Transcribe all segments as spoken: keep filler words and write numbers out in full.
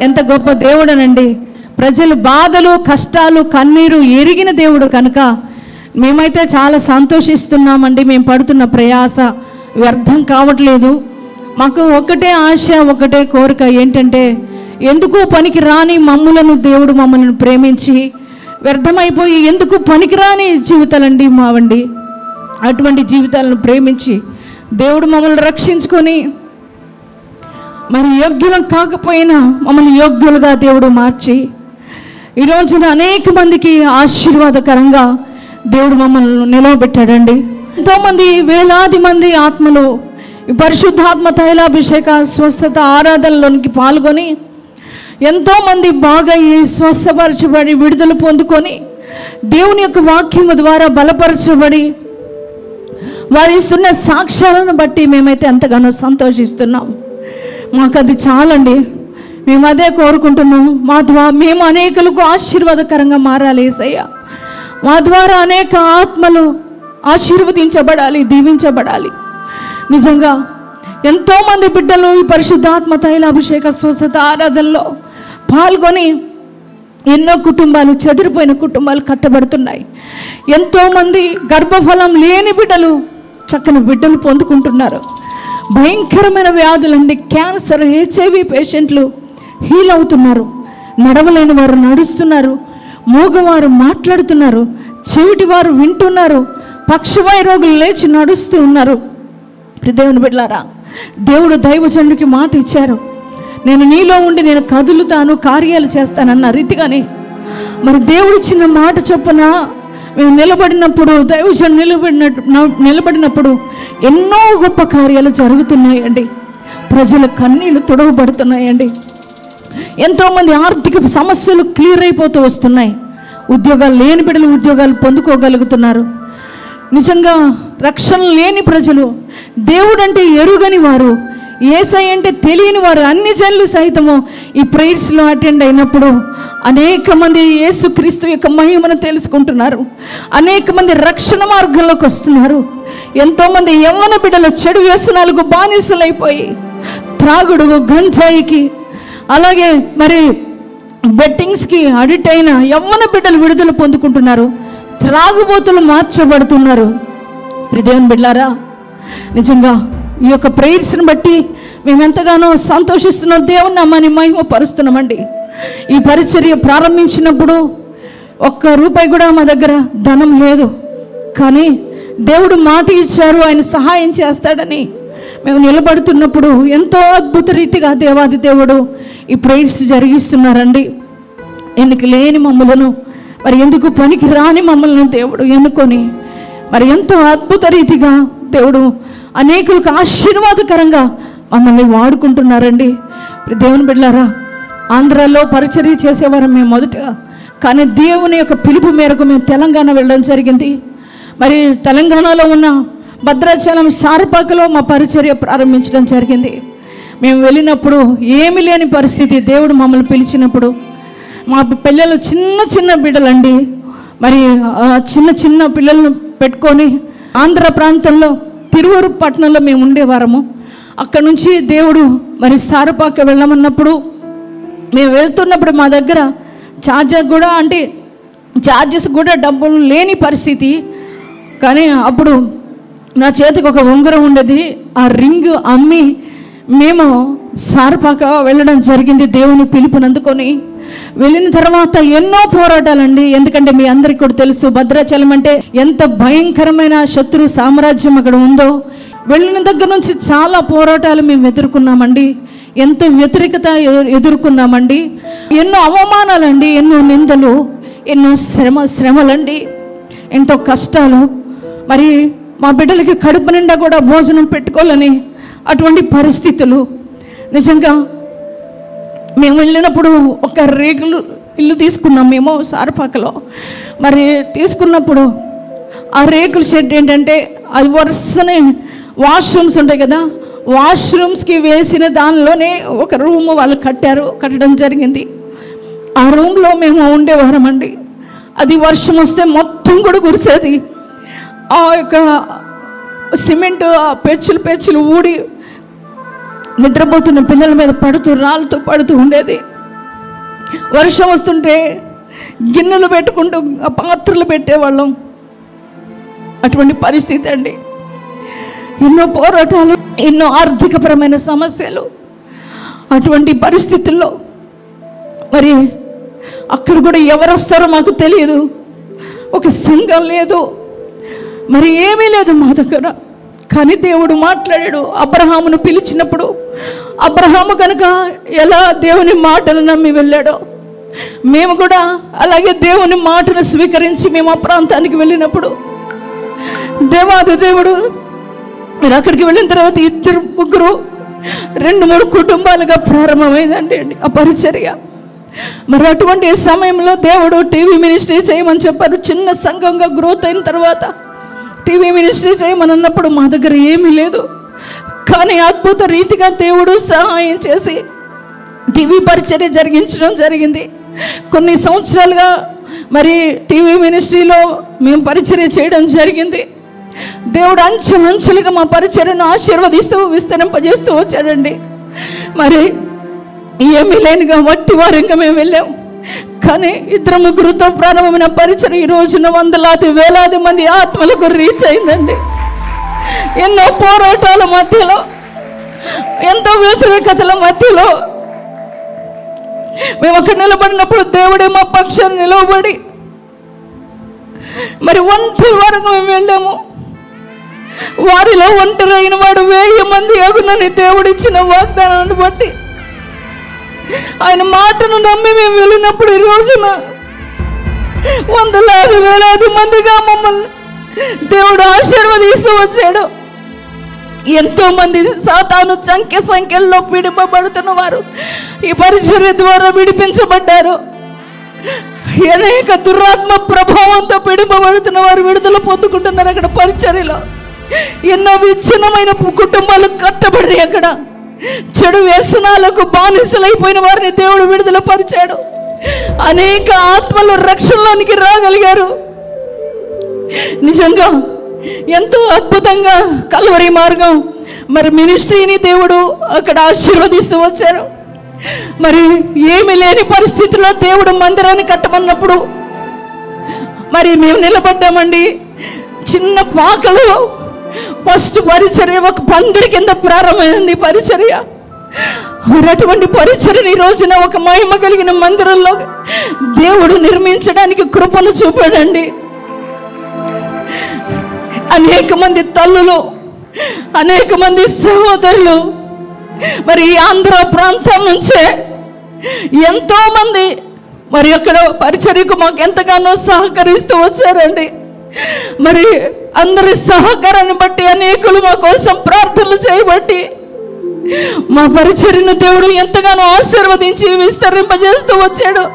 ఎంత గొప్ప దేవుడనండి. ప్రజలు బాధలు కష్టాలు కన్నీరు ఎరిగిన దేవుడు కనుక మేమైతే చాలా సంతోషిస్తున్నామండి. మేము పడుతున్న ప్రయాస వ్యర్థం కావట్లేదు. మాకు ఒకటే ఆశ, ఒకటే కోరిక ఏంటంటే ఎందుకు పనికి రాని మమ్ములను దేవుడు మమ్మల్ని ప్రేమించి వ్యర్థమైపోయి ఎందుకు పనికిరాని జీవితాలండి మావండి, అటువంటి జీవితాలను ప్రేమించి దేవుడు మమ్మల్ని రక్షించుకొని మరి యోగ్యులం కాకపోయినా మమ్మల్ని యోగ్యులుగా దేవుడు మార్చి ఈ రోజున అనేక మందికి ఆశీర్వాదకరంగా దేవుడు మమ్మల్ని నిలవబెట్టాడండి. ఎంతోమంది వేలాది మంది ఆత్మలు ఈ పరిశుద్ధాత్మ తైలాభిషేక స్వస్థత ఆరాధనలోనికి పాల్గొని ఎంతోమంది బాగా ఈ స్వస్థపరచబడి విడుదల పొందుకొని దేవుని యొక్క వాక్యము ద్వారా బలపరచబడి వారు ఇస్తున్న సాక్ష్యాలను బట్టి మేమైతే ఎంతగానో సంతోషిస్తున్నాం. మాకు అది చాలండి. మేము అదే కోరుకుంటున్నాం. మా ద్వారా మేము అనేకులకు ఆశీర్వాదకరంగా మారాలి యేసయ్య. మా ద్వారా అనేక ఆత్మలు ఆశీర్వదించబడాలి, దీవించబడాలి. నిజంగా ఎంతోమంది బిడ్డలు ఈ పరిశుద్ధాత్మ తైలాభిషేక స్వస్థత ఆరాధనలో పాల్గొని ఎన్నో కుటుంబాలు, చెదిరిపోయిన కుటుంబాలు కట్టబడుతున్నాయి. ఎంతోమంది గర్భఫలం లేని బిడ్డలు చక్కని బిడ్డలు పొందుకుంటున్నారు. భయంకరమైన వ్యాధులండి, క్యాన్సర్, హెచ్ఐవి పేషెంట్లు హీల్ అవుతున్నారు. నడవలేని వారు నడుస్తున్నారు, మూగవారు మాట్లాడుతున్నారు, చెవిటి వారు వింటున్నారు, పక్షవాయ రోగులు లేచి నడుస్తూ ఉన్నారు. దేవుని బిడ్డలారా, దేవుడు దైవజనుడికి మాట ఇచ్చారు, నేను నీలో ఉండి నేను కదులుతాను, కార్యాలు చేస్తానన్న రీతిగానే మరి దేవుడు ఇచ్చిన మాట చొప్పున మేము నిలబడినప్పుడు, దైవజనుడు నిలబడినట్టు నిలబడినప్పుడు ఎన్నో గొప్ప కార్యాలు జరుగుతున్నాయండి. ప్రజల కన్నీళ్లు తొడవబడుతున్నాయండి. ఎంతోమంది ఆర్థిక సమస్యలు క్లియర్ అయిపోతూ వస్తున్నాయి. ఉద్యోగాలు లేని బిడ్డలు ఉద్యోగాలు పొందుకోగలుగుతున్నారు. నిజంగా రక్షణ లేని ప్రజలు, దేవుడు అంటే ఎరుగని వారు, యేసయ్య అంటే తెలియని వారు, అన్ని జనులు సైతము ఈ ప్రేయర్స్లో అటెండ్ అయినప్పుడు అనేక మంది యేసుక్రీస్తు యొక్క మహిమను తెలుసుకుంటున్నారు. అనేక మంది రక్షణ మార్గంలోకి వస్తున్నారు. ఎంతోమంది యవ్వన బిడ్డలు చెడు వ్యసనాలకు బానిసలైపోయి త్రాగుడు, గంజాయికి, అలాగే మరి బెట్టింగ్స్కి అడిక్ట్ అయిన యవ్వన బిడ్డలు విడుదల పొందుకుంటున్నారు. త్రాగుబోతులు మార్చబడుతున్నారు. దేవుని బిడ్డలారా, నిజంగా ఈ యొక్క ప్రేయర్స్ని బట్టి మేము ఎంతగానో సంతోషిస్తున్నాం. దేవుని నామాన్ని మహిమపరుస్తున్నామండి. ఈ పరిచర్య ప్రారంభించినప్పుడు ఒక్క రూపాయి కూడా మా దగ్గర ధనం లేదు, కానీ దేవుడు మాట ఇచ్చారు, ఆయన సహాయం చేస్తాడని మేము నిలబడుతున్నప్పుడు ఎంతో అద్భుత రీతిగా దేవాది దేవుడు ఈ ప్రేయర్స్ జరిగిస్తున్నారండి. ఎన్నిక లేని మమ్మలను, మరి ఎందుకు పనికి రాని మమ్మల్ని దేవుడు ఎన్నుకొని మరి ఎంతో అద్భుత రీతిగా దేవుడు అనేకులకు ఆశీర్వాదకరంగా మమ్మల్ని వాడుకుంటున్నారండి. దేవుని బిడ్డలారా, ఆంధ్రాలో పరిచర్య చేసేవారు మేము మొదటగా, కానీ దేవుని యొక్క పిలుపు మేరకు మేము తెలంగాణ వెళ్ళడం జరిగింది. మరి తెలంగాణలో ఉన్న భద్రాచలం సారపాకలో మా పరిచర్య ప్రారంభించడం జరిగింది. మేము వెళ్ళినప్పుడు ఏమీ లేని పరిస్థితి. దేవుడు మమ్మల్ని పిలిచినప్పుడు మా పిల్లలు చిన్న చిన్న బిడ్డలండి, మరి చిన్న చిన్న పిల్లలను పెట్టుకొని ఆంధ్ర ప్రాంతంలో తిరువూరు పట్టణంలో మేము ఉండేవారము. అక్కడ నుంచి దేవుడు మరి సారపాక వెళ్ళమన్నప్పుడు మేము వెళ్తున్నప్పుడు మా దగ్గర ఛార్జెస్ కూడా అంటే ఛార్జెస్ కూడా డబ్బులు లేని పరిస్థితి. కానీ అప్పుడు నా చేతికి ఒక ఉంగరం ఉండేది. ఆ రింగ్ అమ్మి మేము సారపాక వెళ్ళడం జరిగింది. దేవుని పిలుపునందుకొని వెళ్ళిన తర్వాత ఎన్నో పోరాటాలండి. ఎందుకంటే మీ అందరికీ కూడా తెలుసు, భద్రాచలం అంటే ఎంత భయంకరమైన శత్రు సామ్రాజ్యం అక్కడ ఉందో. వెళ్ళిన దగ్గర నుంచి చాలా పోరాటాలు మేము ఎదుర్కొన్నామండి. ఎంతో వ్యతిరేకత ఎదుర్కొన్నామండి. ఎన్నో అవమానాలండి, ఎన్నో నిందలు, ఎన్నో శ్రమ శ్రమలండి, ఎంతో కష్టాలు. మరి మా బిడ్డలకి కడుపు నిండా కూడా భోజనం పెట్టుకోవాలని అటువంటి పరిస్థితులు. నిజంగా మేము వెళ్ళినప్పుడు ఒక రేకులు ఇల్లు తీసుకున్నాం మేము సారపాకలో. మరి తీసుకున్నప్పుడు ఆ రేకుల షెడ్ ఏంటంటే అది వరుసనే వాష్రూమ్స్ ఉంటాయి కదా, వాష్రూమ్స్కి వేసిన దానిలోనే ఒక రూమ్ వాళ్ళు కట్టారు, కట్టడం జరిగింది. ఆ రూమ్లో మేము ఉండేవారమండి. అది వర్షం వస్తే మొత్తం కూడా కురిసేది. ఆ యొక్క సిమెంట్ ఆ పెచ్చులు పెచ్చులు ఊడి నిద్రపోతున్న పిల్లల మీద పడుతూ రాళ్ళతో పడుతూ ఉండేది. వర్షం వస్తుంటే గిన్నెలు పెట్టుకుంటూ ఆ పాత్రలు పెట్టేవాళ్ళం. అటువంటి పరిస్థితి అండి. ఎన్నో పోరాటాలు, ఎన్నో ఆర్థికపరమైన సమస్యలు. అటువంటి పరిస్థితుల్లో మరి అక్కడ కూడా ఎవరు వస్తారో మాకు తెలియదు. ఒక సంఘం లేదు, మరి ఏమీ లేదు మా దగ్గర. కానీ దేవుడు మాట్లాడాడు. అబ్రహామును పిలిచినప్పుడు అబ్రహాము కనుక ఎలా దేవుని మాటలు నమ్మి వెళ్ళాడో, మేము కూడా అలాగే దేవుని మాటను స్వీకరించి మేము ఆ ప్రాంతానికి వెళ్ళినప్పుడు దేవాది దేవుడు మీరు అక్కడికి వెళ్ళిన తర్వాత ఇద్దరు ముగ్గురు రెండు మూడు కుటుంబాలుగా ప్రారంభమైందండి ఆ పరిచర్య. మరి అటువంటి సమయంలో దేవుడు టీవీ మినిస్ట్రీ చేయమని చెప్పారు. చిన్న సంఘంగా గ్రోత్ అయిన తర్వాత టీవీ మినిస్ట్రీ చేయమని అన్నప్పుడు మా దగ్గర ఏమీ లేదు. కానీ అద్భుత రీతిగా దేవుడు సహాయం చేసి టీవీ పరిచర్య జరిగించడం జరిగింది. కొన్ని సంవత్సరాలుగా మరి టీవీ మినిస్ట్రీలో మేము పరిచర్య చేయడం జరిగింది. దేవుడు అంచెలంచెలుగా మా పరిచర్యను ఆశీర్వదిస్తూ విస్తరింపజేస్తూ వచ్చాడండి. మరి ఏమీ లేనిగా వట్టి వారంగా మేము వెళ్ళాం. కానీ ఇద్దరు ముగ్గురుతో ప్రారంభమైన పరిచయం ఈ రోజున వందలాది వేలాది మంది ఆత్మలకు రీచ్ అయిందండి. ఎన్నో పోరాటాల మధ్యలో, ఎంతో వ్యతిరేకతల మధ్యలో మేము అక్కడ నిలబడినప్పుడు దేవుడే మా పక్షాన్ని నిలవబడి మరి ఒంటరి వరకు మేము వెళ్ళాము. వారిలో ఒంటరి అయిన వాడు వెయ్యి మంది అగునని దేవుడిచ్చిన వాగ్దానాన్ని బట్టి ఆయన మాటను నమ్మి మేము వెళ్ళినప్పుడు ఈ రోజున వందలాది వేలాది మందిగా మమ్మల్ని దేవుడు ఆశీర్వదిస్తూ వచ్చాడు. ఎంతో మంది సాతాను సంఖ్య సంఖ్యల్లో పీడింపబడుతున్న వారు ఈ పరిచర్య ద్వారా విడిపించబడ్డారు. అనేక దురాత్మ ప్రభావంతో పీడింపబడుతున్న వారు విడుదల పొందుకుంటున్నారు అక్కడ పరిచర్యలో. ఎన్నో విచ్ఛిన్నమైన కుటుంబాలు కట్టబడి అక్కడ చెడు వ్యసనాలకు బానిసలైపోయిన వారిని దేవుడు విడుదల పరిచాడు. అనేక ఆత్మలు రక్షణలోనికి రాగలిగారు. నిజంగా ఎంతో అద్భుతంగా కల్వరి మార్గం మరి మినిస్ట్రీని దేవుడు అక్కడ ఆశీర్వదిస్తూ వచ్చారు. మరి ఏమి లేని పరిస్థితుల్లో దేవుడు మందిరాన్ని కట్టమన్నప్పుడు మరి మేము నిలబడ్డామండి. చిన్న పాకలో ఫస్ట్ పరిచర్య ఒక పందిరి కింద ప్రారంభమైంది పరిచర్య. మరి అటువంటి పరిచర్యని ఈ రోజున ఒక మహిమ కలిగిన మందిరంలో దేవుడు నిర్మించడానికి కృపను చూపాడండి. అనేక మంది తల్లులు, అనేక మంది సహోదరులు మరి ఆంధ్ర ప్రాంతం నుంచే ఎంతో మంది మరి అక్కడ పరిచర్యకు మాకు ఎంతగానో సహకరిస్తూ వచ్చారండి. మరి అందరి సహకారాన్ని బట్టి అనేకులు మా కోసం ప్రార్థనలు చేయబట్టి మా పరిచర్యను దేవుడు ఎంతగానో ఆశీర్వదించి విస్తరింపజేస్తూ వచ్చాడు.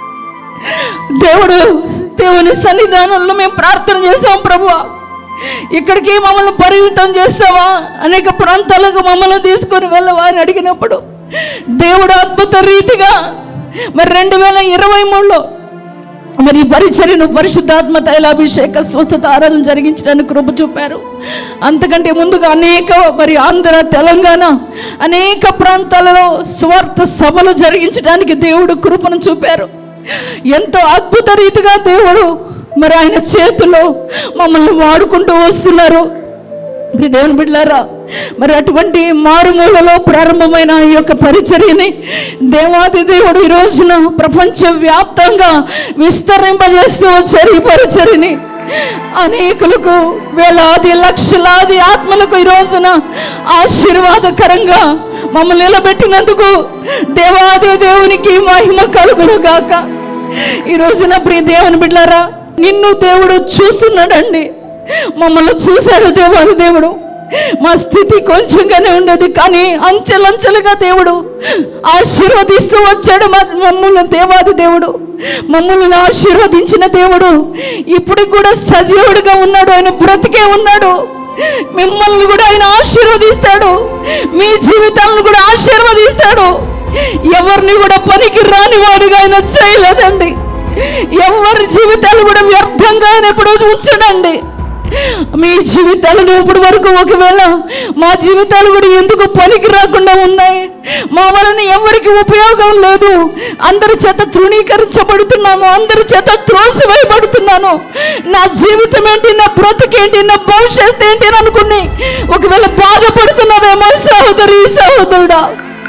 దేవుడు దేవుని సన్నిధానంలో మేము ప్రార్థన చేసాం, ప్రభువా ఇక్కడికి మమ్మల్ని పరిమితం చేస్తావా, అనేక ప్రాంతాలకు మమ్మల్ని తీసుకొని వెళ్ళవా అని అడిగినప్పుడు దేవుడు అద్భుత రీతిగా మరి రెండు వేల ఇరవై మూడులో మరి పరిచర్యను పరిశుద్ధాత్మ తైలాభిషేక స్వస్థత ఆరాధన జరిగించడానికి కృప చూపారు. అంతకంటే ముందుగా అనేక మరి ఆంధ్ర, తెలంగాణ అనేక ప్రాంతాలలో స్వార్థ సభలు జరిగించడానికి దేవుడు కృపను చూపారు. ఎంతో అద్భుత రీతిగా దేవుడు మరి ఆయన చేతుల్లో మమ్మల్ని వాడుకుంటూ వస్తున్నారు. దేవుని బిడ్డలారా, మరి అటువంటి మారుమూలలో ప్రారంభమైన ఈ యొక్క పరిచర్యని దేవాది దేవుడు ఈ రోజున ప్రపంచ వ్యాప్తంగా విస్తరింపజేస్తూ వచ్చారు. ఈ పరిచర్యని అనేకులకు వేలాది లక్షలాది ఆత్మలకు ఈ రోజున ఆశీర్వాదకరంగా మమ్మల్ని నిలబెట్టినందుకు దేవాది దేవునికి మహిమ కలుగును గాక. ఈ రోజున ప్రియ దేవుని బిడ్డలారా, నిన్ను దేవుడు చూస్తున్నాడండి. మమ్మల్ని చూశాడు దేవాది దేవుడు. మా స్థితి కొంచెంగానే ఉండేది, కానీ అంచెలంచెలుగా దేవుడు ఆశీర్వదిస్తూ వచ్చాడు మమ్మల్ని. దేవాది దేవుడు మమ్మల్ని ఆశీర్వదించిన దేవుడు ఇప్పుడు కూడా సజీవుడిగా ఉన్నాడు. ఆయన బ్రతికే ఉన్నాడు. మిమ్మల్ని కూడా ఆయన ఆశీర్వదిస్తాడు. మీ జీవితాలను కూడా ఆశీర్వదిస్తాడు. ఎవరిని కూడా పనికి రాని వాడిగా ఆయన చేయలేదండి. ఎవరి జీవితాలు కూడా వ్యర్థంగా ఆయన ఎప్పుడూ ఉంచడండి. మీ జీవితాలను ఇప్పటి వరకు ఒకవేళ మా జీవితాలు కూడా ఎందుకు పనికి రాకుండా ఉన్నాయి, మా వలన ఎవరికి ఉపయోగం లేదు, అందరి చేత తృణీకరించబడుతున్నాము, అందరి చేత త్రోసివేయబడుతున్నాను, నా జీవితం ఏంటి, నా బ్రతుకేంటి, నా భవిష్యత్తు ఏంటి అని అనుకుని ఒకవేళ బాధపడుతున్నావేమో సహోదరి సహోదరుడా,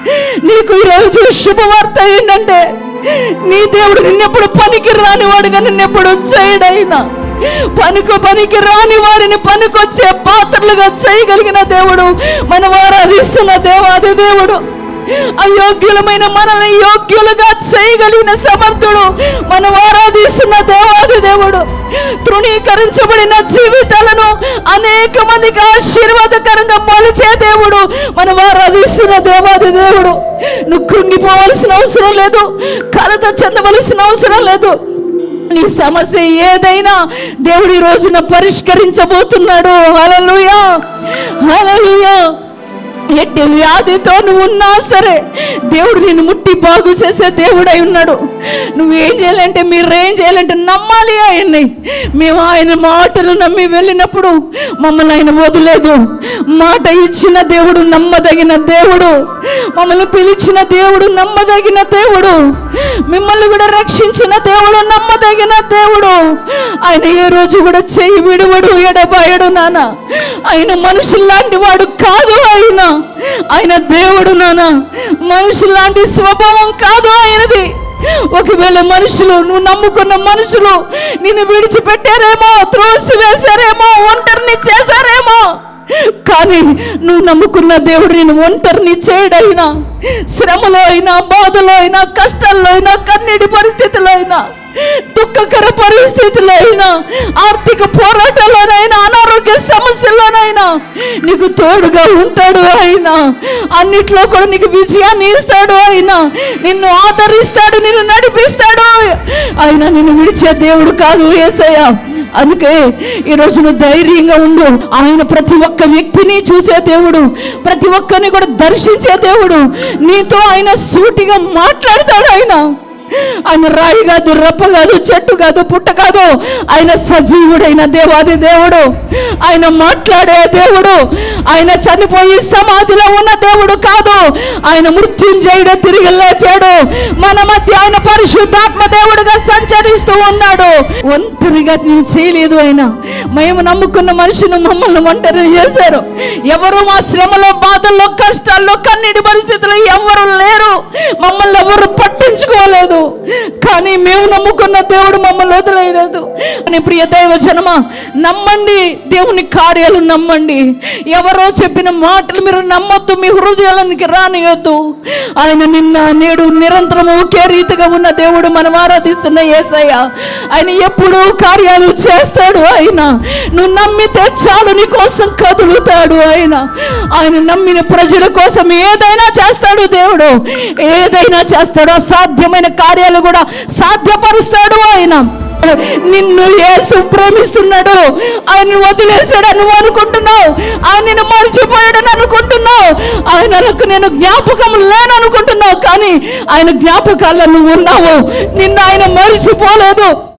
నీకు ఈరోజు శుభవార్త ఏంటంటే నీ దేవుడు నిన్నెప్పుడు పనికి రానివాడుగా నిన్నెప్పుడు చేయడైనా పనికి పనికి రాని వారిని పనికొచ్చే పాత్రలుగా చేయగలిగిన దేవుడు, మనం ఆరాధిస్తున్న దేవాది దేవుడు. అయోగ్యులమైన మనల్ని యోగ్యులుగా చేయగలిగిన సమర్థుడు, మనం ఆరాధిస్తున్న దేవాది దేవుడు. తృణీకరించబడిన జీవితాలను అనేక మందికి ఆశీర్వాదకరంగా మలిచే దేవుడు, మనం ఆరాధిస్తున్న దేవాది దేవుడు. నువ్వు కృంగిపోవలసిన అవసరం లేదు, కలత చెందవలసిన అవసరం లేదు. నీ సమస్య ఏదైనా దేవుడు ఈ రోజున పరిష్కరించబోతున్నాడు. హల్లెలూయా హల్లెలూయా. ఎట్టి వ్యాధితో నువ్వు ఉన్నా సరే దేవుడు నిన్ను ముట్టి బాగు చేసే దేవుడై ఉన్నాడు. నువ్వేం చేయాలంటే, మీరేం చేయాలంటే నమ్మాలి ఆయన్ని. మేము ఆయన మాటలు నమ్మి వెళ్ళినప్పుడు మమ్మల్ని ఆయన వదిలేదు. మాట ఇచ్చిన దేవుడు నమ్మదగిన దేవుడు, మమ్మల్ని పిలిచిన దేవుడు నమ్మదగిన దేవుడు, మిమ్మల్ని కూడా రక్షించిన దేవుడు నమ్మదగిన దేవుడు. ఆయన ఏ రోజు కూడా చెయ్యి విడువడు, ఎడబాయడు నాన్న. ఆయన మనుషుల్లాంటి వాడు కాదు, ఆయన ఆయన దేవుడు నాన్న. మనుషులాంటి స్వభావం కాదు ఆయనది. ఒకవేళ మనుషులు, నువ్వు నమ్ముకున్న మనుషులు నిన్ను విడిచిపెట్టారేమో, త్రోసివేశారేమో, ఒంటరిని చేశారేమో, కానీ నువ్వు నమ్ముకున్న దేవుడు నేను ఒంటరిని చేయడైనా, శ్రమలో అయినా, బాధలో అయినా, కష్టాల్లో అయినా, కన్నీటి పరిస్థితుల్లో అయినా, దుఃఖకర పరిస్థితుల్లో అయినా, ఆర్థిక పోరాటాల్లోనైనా, అనారోగ్య సమస్యల్లోనైనా నీకు తోడుగా ఉంటాడు ఆయన. అన్నిట్లో కూడా నీకు విజయాన్ని ఇస్తాడు ఆయన. నిన్ను ఆదరిస్తాడు, నిన్ను నడిపిస్తాడు. ఆయన నిన్ను విడిచే దేవుడు కాదు యేసయ్య. అందుకే ఈరోజు నువ్వు ధైర్యంగా ఉండు. ఆయన ప్రతి ఒక్క వ్యక్తిని చూసే దేవుడు, ప్రతి ఒక్కరిని కూడా దర్శించే దేవుడు. నీతో ఆయన సూటిగా మాట్లాడతాడు. ఆయన ఆయన రాయి కాదు, రప్ప కాదు, చెట్టు కాదు, పుట్ట కాదు. ఆయన సజీవుడైన దేవాది దేవుడు. ఆయన మాట్లాడే దేవుడు. ఆయన చనిపోయి సమాధిలో ఉన్న దేవుడు కాదు. ఆయన మృత్యుంజయుడు, తిరిగి లేచాడు. మన మధ్య ఆయన పరిశుద్ధాత్మ దేవుడుగా సంచరిస్తూ ఉన్నాడు. ఒంటరిగా నేను చేయలేదు ఆయన. మేము నమ్ముకున్న మనుషులు మమ్మల్ని ఒంటరి చేశారు. ఎవరు మా శ్రమలో, బాధల్లో, కష్టాల్లో, కన్నీటి పరిస్థితుల్లో ఎవరు లేరు. మమ్మల్ని ఎవరు పట్టించుకోలేదు. కానీ మేము నమ్ముకున్న దేవుడు మమ్మల్ని వదిలేయలేదు. అని ప్రియ దైవ జనమా, నమ్మండి, దేవుని కార్యాలు నమ్మండి. ఎవరో చెప్పిన మాటలు మీరు నమ్మొద్దు, మీ హృదయాలకి రానియొద్దు. ఆయన నిన్న నేడు నిరంతరం ఒకే రీతిగా ఉన్న దేవుడు, మనం ఆరాధిస్తున్న యేసయ్య. ఆయన ఎప్పుడూ కార్యాలు చేస్తాడు. ఆయన నువ్వు నమ్మితే చాలు, నీ కోసం కదులుతాడు. ఆయన ఆయన నమ్మిన ప్రజల కోసం ఏదైనా చేస్తాడు దేవుడు, ఏదైనా చేస్తాడు. అసాధ్యమైన కార్యాలు కూడా సాధ్యపరుస్తాడు ఆయన. నిన్ను యేసు ప్రేమిస్తున్నాడు. ఆయన వదిలేశాడని నువ్వు అనుకుంటున్నావు, ఆయన నిన్ను మర్చిపోయాడని అనుకుంటున్నావు, ఆయనకు నేను జ్ఞాపకం లేననుకుంటున్నావు. కానీ ఆయన జ్ఞాపకాల్లో నువ్వు ఉన్నావు. నిన్ను ఆయన మర్చిపోలేదు.